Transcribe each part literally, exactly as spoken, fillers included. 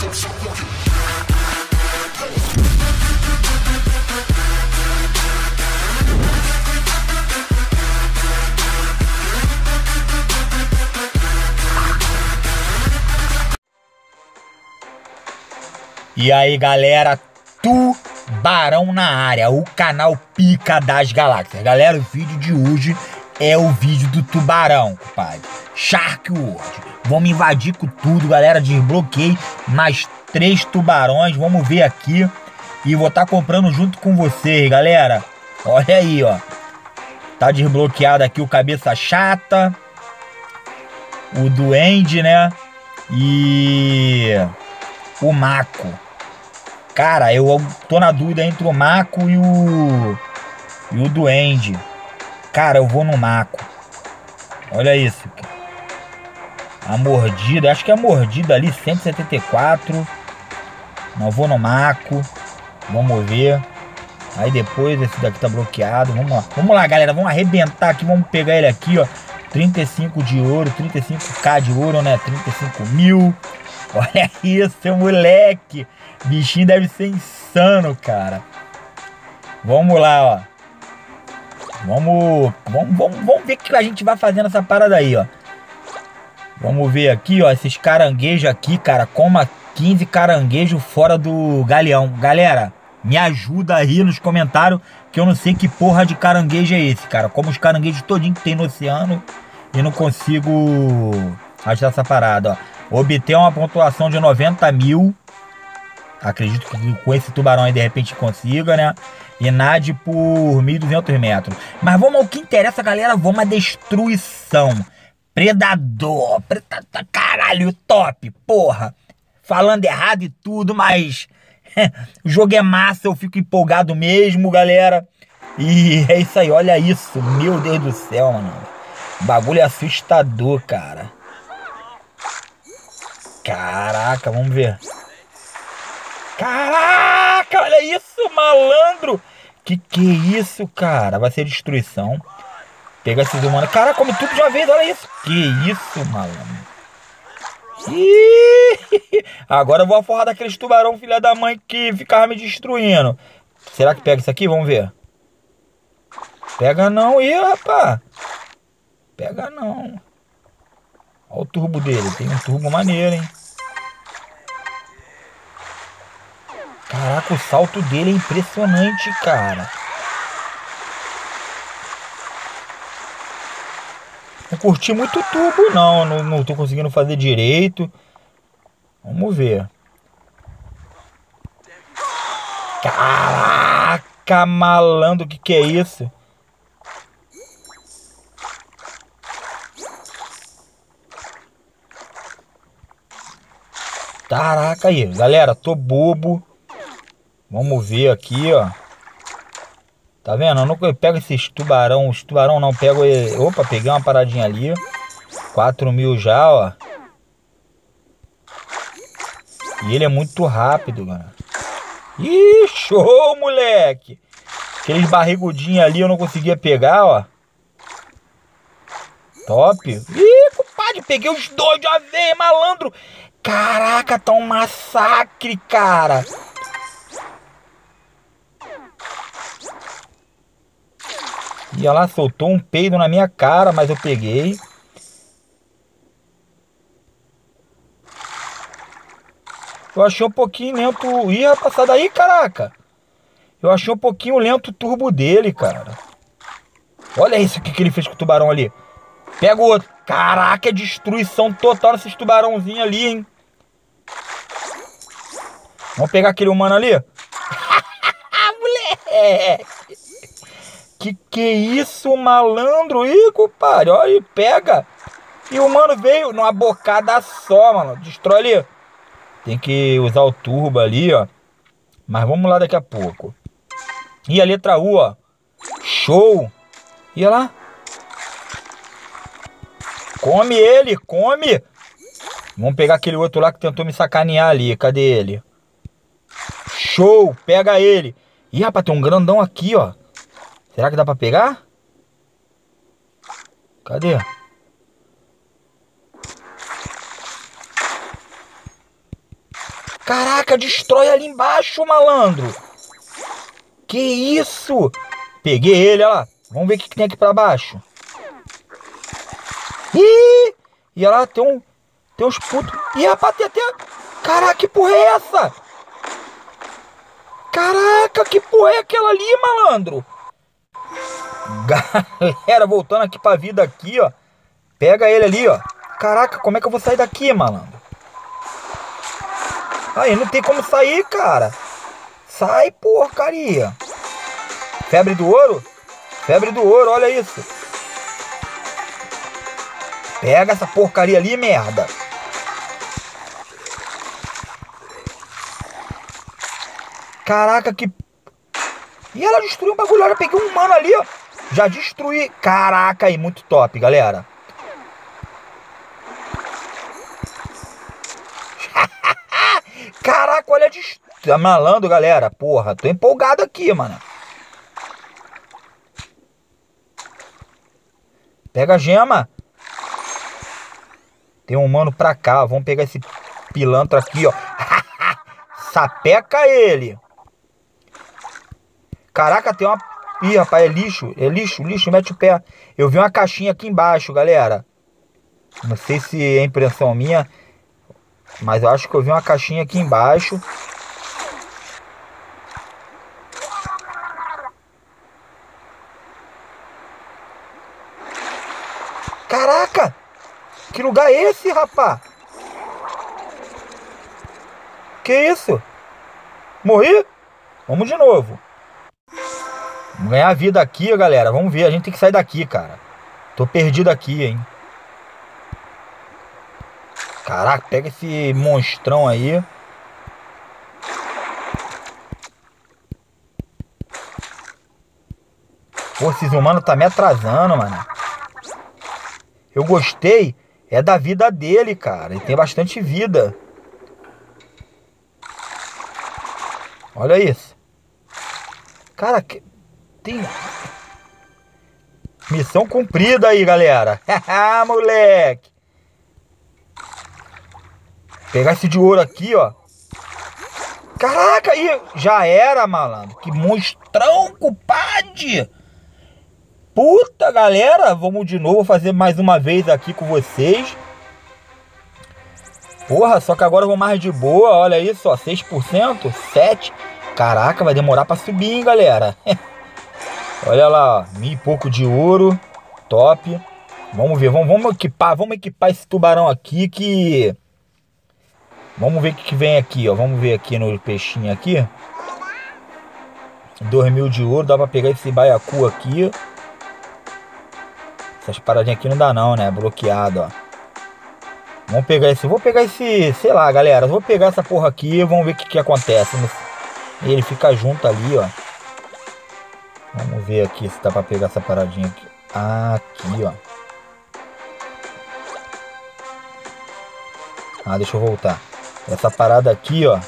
E aí, galera, tubarão na área, o canal Pica das Galáxias. Galera, o vídeo de hoje é o vídeo do tubarão, compadre. Shark World. Vamos invadir com tudo, galera. Desbloqueei mais três tubarões. Vamos ver aqui. E vou estar comprando junto com vocês, galera. Olha aí, ó. Tá desbloqueado aqui o Cabeça Chata, o Duende, né? E o Mako. Cara, eu tô na dúvida entre o Mako e o e o Duende. Cara, eu vou no Mako. Olha isso. A mordida, acho que a mordida ali, cento e setenta e quatro. Não, vou no Mako. Vamos ver. Aí depois esse daqui tá bloqueado. Vamos lá, vamos lá, galera. Vamos arrebentar aqui. Vamos pegar ele aqui, ó. trinta e cinco de ouro, trinta e cinco K de ouro, né? trinta e cinco mil. Olha isso, moleque. Bichinho deve ser insano, cara. Vamos lá, ó. Vamos, vamos, vamos, vamos ver o que a gente vai fazer nessa parada aí, ó. Vamos ver aqui, ó. Esses caranguejos aqui, cara. Coma quinze caranguejos fora do galeão. Galera, me ajuda aí nos comentários, que eu não sei que porra de caranguejo é esse, cara. Como os caranguejos todinho que tem no oceano e não consigo achar essa parada, ó. Obter uma pontuação de noventa mil. Acredito que com esse tubarão aí de repente consiga, né? E nade por mil e duzentos metros. Mas vamos ao que interessa, galera. Vamos à destruição. Predador. Predador. Caralho, top. Porra. Falando errado e tudo, mas o jogo é massa. Eu fico empolgado mesmo, galera. E é isso aí. Olha isso. Meu Deus do céu, mano. O bagulho é assustador, cara. Caraca, vamos ver. Caraca, olha isso, malandro. Que que é isso, cara? Vai ser destruição. Pega esses humanos. Caraca, come tudo de uma vez, olha isso. Que isso, malandro. Ih, agora eu vou aforrar daqueles tubarão, filha da mãe, que ficava me destruindo. Será que pega isso aqui? Vamos ver. Pega não, ih, rapaz. Pega não. Olha o turbo dele. Tem um turbo maneiro, hein? Caraca, o salto dele é impressionante, cara. Não curti muito o turbo, não. Não, não tô conseguindo fazer direito. Vamos ver. Caraca, malandro, o que que é isso? Caraca aí, galera, tô bobo. Vamos ver aqui, ó. Tá vendo? Eu não pego esses tubarão. Os tubarão não pego. Opa, peguei uma paradinha ali. quatro mil já, ó. E ele é muito rápido, mano. Ih, show, moleque. Aqueles barrigudinhos ali eu não conseguia pegar, ó. Top. Ih, compadre, peguei os dois de uma vez, malandro. Caraca, tá um massacre, cara. E ela soltou um peido na minha cara, mas eu peguei. Eu achei um pouquinho lento. Ih, rapaz, sai daí, caraca. Eu achei um pouquinho lento o turbo dele, cara. Olha isso que, que ele fez com o tubarão ali. Pega o outro. Caraca, é destruição total nesses tubarãozinhos ali, hein. Vamos pegar aquele humano ali. Moleque. Que que é isso, malandro? Ih, compadre, olha aí, pega. E o mano veio numa bocada só, mano. Destrói ali. Tem que usar o turbo ali, ó. Mas vamos lá daqui a pouco. E a letra U, ó. Show. E olha lá. Come ele, come. Vamos pegar aquele outro lá que tentou me sacanear ali. Cadê ele? Show, pega ele. Ih, rapaz, tem um grandão aqui, ó. Será que dá pra pegar? Cadê? Caraca, destrói ali embaixo, malandro. Que isso? Peguei ele, olha lá. Vamos ver o que tem aqui pra baixo. Ih! E olha lá, tem um... Tem uns putos... Ih, rapaz, tem até... Caraca, que porra é essa? Caraca, que porra é aquela ali, malandro? Galera, voltando aqui pra vida aqui, ó. Pega ele ali, ó. Caraca, como é que eu vou sair daqui, malandro? Aí, não tem como sair, cara. Sai, porcaria. Febre do ouro? Febre do ouro, olha isso. Pega essa porcaria ali, merda. Caraca, que... E ela destruiu um bagulho. Eu peguei um mano ali, ó. Já destruí. Caraca, aí, muito top, galera. Caraca, olha de... Tá malandro, galera. Porra, tô empolgado aqui, mano. Pega a gema. Tem um mano pra cá. Vamos pegar esse pilantra aqui, ó. Sapeca ele. Caraca, tem uma... Ih, rapaz, é lixo. É lixo, lixo, mete o pé. Eu vi uma caixinha aqui embaixo, galera. Não sei se é impressão minha, mas eu acho que eu vi uma caixinha aqui embaixo. Caraca! Que lugar é esse, rapá? Que isso? Morri? Vamos de novo. Vamos ganhar vida aqui, galera. Vamos ver. A gente tem que sair daqui, cara. Tô perdido aqui, hein. Caraca, pega esse monstrão aí. Pô, esses humanos tá me atrasando, mano. Eu gostei. É da vida dele, cara. Ele tem bastante vida. Olha isso. Cara, que... tem... Missão cumprida aí, galera. Haha, moleque. Pegar esse de ouro aqui, ó. Caraca, aí já era, malandro. Que monstrão, compadre. Puta, galera. Vamos de novo fazer mais uma vez aqui com vocês. Porra, só que agora eu vou mais de boa. Olha isso, ó. seis por cento, sete por cento. Caraca, vai demorar pra subir, hein, galera. Olha lá, ó. Mil e pouco de ouro. Top. Vamos ver, vamos, vamos equipar. Vamos equipar esse tubarão aqui que... Vamos ver o que vem aqui, ó. Vamos ver aqui no peixinho aqui. dois mil de ouro. Dá pra pegar esse baiacu aqui. Essas paradinhas aqui não dá não, né? Bloqueado, ó. Vamos pegar esse... Vou pegar esse... Sei lá, galera. Vou pegar essa porra aqui. Vamos ver o que que acontece. Ele fica junto ali, ó. Vamos ver aqui se dá pra pegar essa paradinha aqui. Aqui, ó. Ah, deixa eu voltar. Essa parada aqui, ó,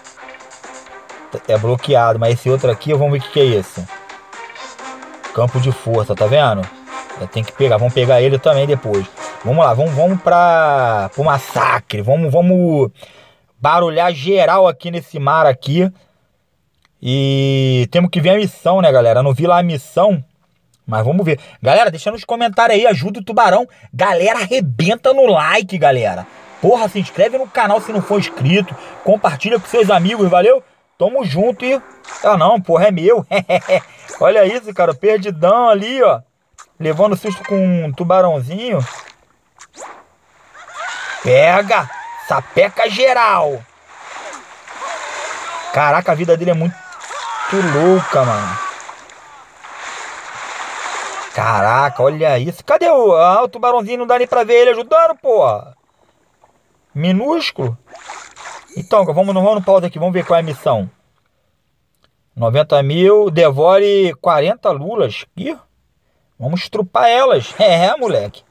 é bloqueado, mas esse outro aqui, vamos ver o que que é isso. Campo de força, tá vendo? Eu tenho que pegar, vamos pegar ele também depois. Vamos lá, vamos, vamos para o massacre. Vamos, vamos barulhar geral aqui nesse mar aqui. E temos que ver a missão, né, galera? Eu não vi lá a missão, mas vamos ver. Galera, deixa nos comentários aí, ajuda o tubarão. Galera, arrebenta no like, galera. Porra, se inscreve no canal se não for inscrito. Compartilha com seus amigos, valeu? Tamo junto e... Ah não, porra, é meu. Olha isso, cara, perdidão ali, ó. Levando susto com um tubarãozinho. Pega! Sapeca geral! Caraca, a vida dele é muito louca, mano. Caraca, olha isso. Cadê o... Ah, o tubarãozinho, não dá nem pra ver ele ajudando, porra. Minúsculo. Então, vamos, vamos no pausa aqui. Vamos ver qual é a missão. noventa mil. Devore quarenta lulas. Ih, vamos estrupar elas. É, moleque.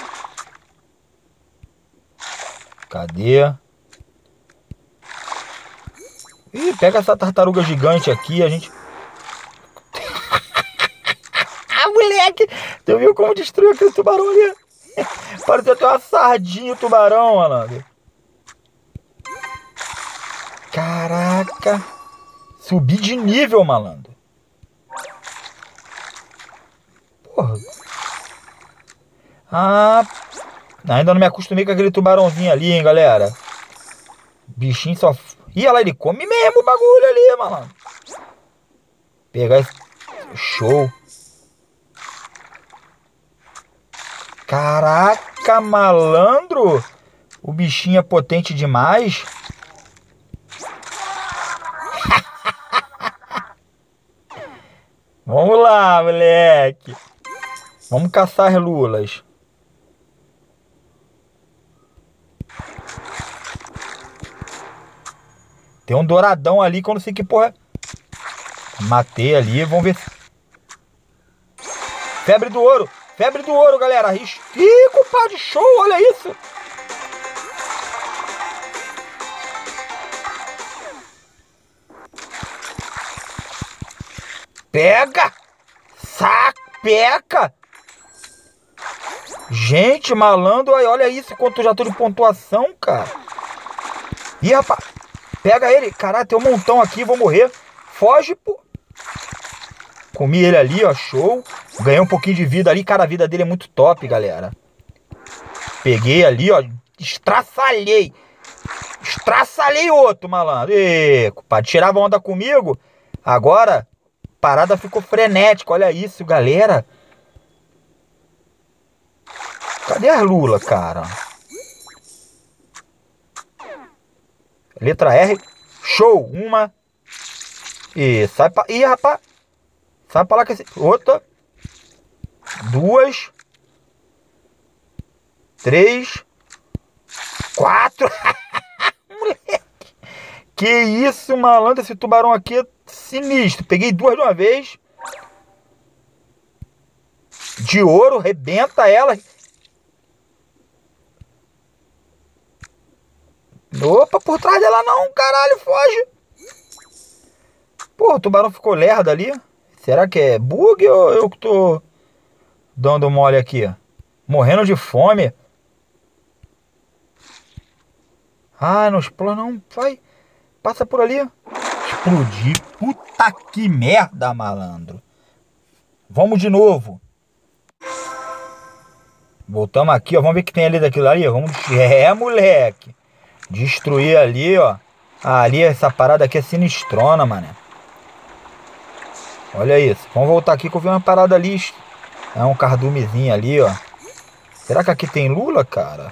Cadê? Ih, pega essa tartaruga gigante aqui. A gente... Ah, moleque. Tu viu como destruiu aquele tubarão ali? Pareceu até uma sardinha o tubarão, mano. Caraca. Subi de nível, malandro. Porra. Ah, ainda não me acostumei com aquele tubarãozinho ali, hein, galera. Bichinho só... Ih, olha lá, ele come mesmo o bagulho ali, malandro. Pegar esse... Show. Caraca, malandro. O bichinho é potente demais. Vamos lá, moleque. Vamos caçar lulas. Tem um douradão ali que eu não sei que porra. Matei ali, vamos ver. Febre do ouro. Febre do ouro, galera. Ih, compadre, show, olha isso. Pega! Sapeca! Gente, malandro, olha isso, quanto eu já tô de pontuação, cara. Ih, rapaz, pega ele. Caralho, tem um montão aqui, vou morrer. Foge, pô. Comi ele ali, ó, show. Ganhei um pouquinho de vida ali, cara, a vida dele é muito top, galera. Peguei ali, ó, estraçalhei. Estraçalhei outro, malandro. Ê, compadre, tirava onda comigo. Agora... parada ficou frenética, olha isso, galera. Cadê a lula, cara? Letra R. Show, uma. E sai pra... Ih, rapaz. Sai pra lá que esse... Outra. Duas. Três. Quatro. Moleque. Que isso, malandro. Esse tubarão aqui é sinistro. Peguei duas de uma vez. De ouro, rebenta ela. Opa, por trás dela não, caralho, foge. Pô, o tubarão ficou lerdo ali. Será que é bug ou eu que tô dando mole aqui? Morrendo de fome. Ah, não explora não, vai. Passa por ali. Explodir. Puta que merda, malandro. Vamos de novo. Voltamos aqui, ó. Vamos ver o que tem ali daquilo ali. Vamos... É, moleque. Destruir ali, ó. Ah, ali, essa parada aqui é sinistrona, mano. Olha isso. Vamos voltar aqui que eu vi uma parada ali. É um cardumezinho ali, ó. Será que aqui tem lula, cara?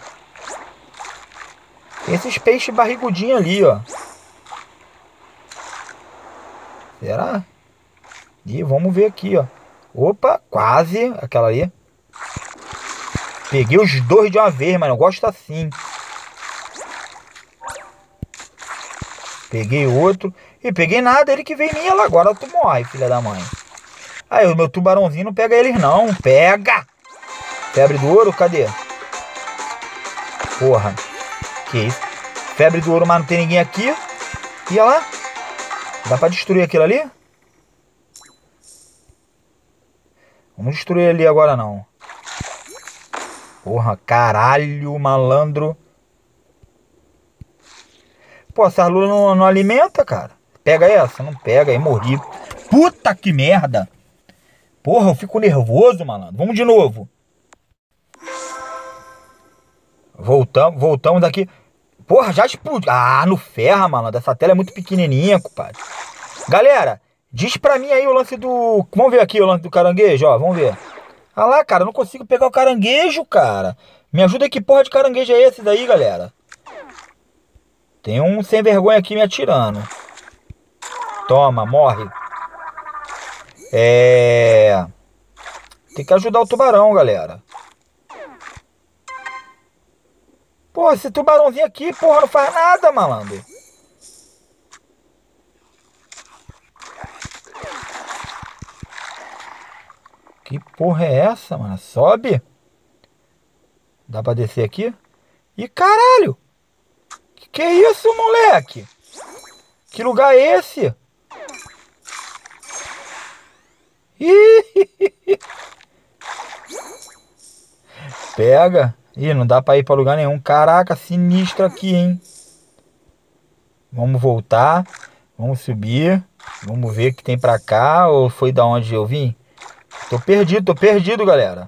Tem esses peixes barrigudinhos ali, ó. Será? E vamos ver aqui, ó. Opa, quase. Aquela ali. Peguei os dois de uma vez, mano. Eu gosto assim. Peguei outro. E peguei nada. Ele que veio em mim. Ela agora tu morre, filha da mãe. Aí, o meu tubarãozinho não pega eles, não. Pega! Febre do ouro, cadê? Porra. Que isso? Febre do ouro, mas não tem ninguém aqui. E olha lá. Dá pra destruir aquilo ali? Vamos destruir ali agora, não. Porra, caralho, malandro. Pô, essa lula não, não alimenta, cara. Pega essa? Não pega, aí morri. Puta que merda. Porra, eu fico nervoso, malandro. Vamos de novo. Voltamos, voltamos daqui. Porra, já explodiu. Ah, no ferra, malandro. Essa tela é muito pequenininha, compadre. Galera, diz pra mim aí o lance do... Vamos ver aqui o lance do caranguejo, ó. Vamos ver. Ah lá, cara, eu não consigo pegar o caranguejo, cara. Me ajuda aí, que porra de caranguejo é esse daí, galera? Tem um sem vergonha aqui me atirando. Toma, morre. É... Tem que ajudar o tubarão, galera. Pô, esse tubarãozinho aqui, porra, não faz nada, malandro. Que porra é essa, mano? Sobe. Dá pra descer aqui? Ih, caralho. Que que é isso, moleque? Que lugar é esse? Ih. Pega. Ih, não dá pra ir pra lugar nenhum. Caraca, sinistro aqui, hein? Vamos voltar. Vamos subir. Vamos ver o que tem pra cá. Ou foi da onde eu vim? Tô perdido, tô perdido, galera.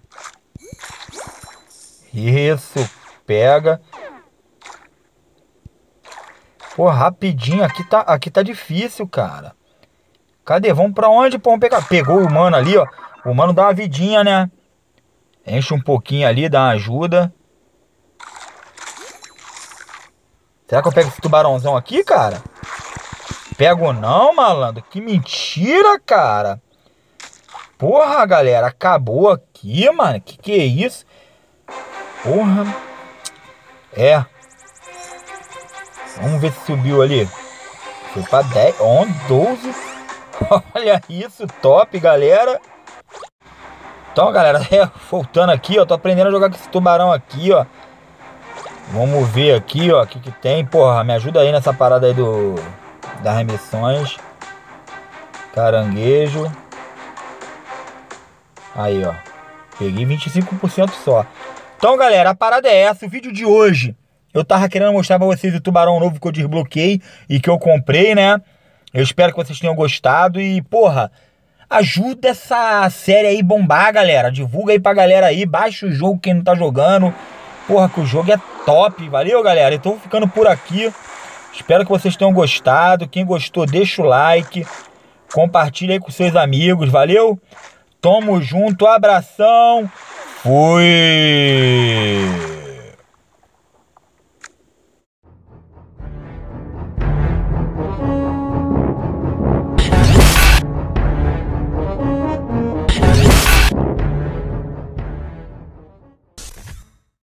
Isso. Pega. Pô, rapidinho. Aqui tá, aqui tá difícil, cara. Cadê? Vamos pra onde? Pô, vamos pegar. Pegou o humano ali, ó. O humano dá uma vidinha, né? Enche um pouquinho ali, dá uma ajuda. Será que eu pego esse tubarãozão aqui, cara? Pego não, malandro. Que mentira, cara. Porra, galera. Acabou aqui, mano. Que que é isso? Porra. É. Vamos ver se subiu ali. Foi pra dez, onze, doze. Olha isso, top, galera. Então, galera, é, voltando aqui, ó. Tô aprendendo a jogar com esse tubarão aqui, ó. Vamos ver aqui, ó. O que que tem. Porra, me ajuda aí nessa parada aí do... das remissões. Caranguejo. Aí, ó. Peguei vinte e cinco por cento só. Então, galera, a parada é essa. O vídeo de hoje, eu tava querendo mostrar pra vocês o tubarão novo que eu desbloqueei e que eu comprei, né? Eu espero que vocês tenham gostado. E, porra, ajuda essa série aí bombar, galera. Divulga aí pra galera aí. Baixa o jogo quem não tá jogando. Porra, que o jogo é top. Valeu, galera? Então, vou ficando por aqui. Espero que vocês tenham gostado. Quem gostou, deixa o like. Compartilha aí com seus amigos. Valeu? Tamo junto. Abração. Fui.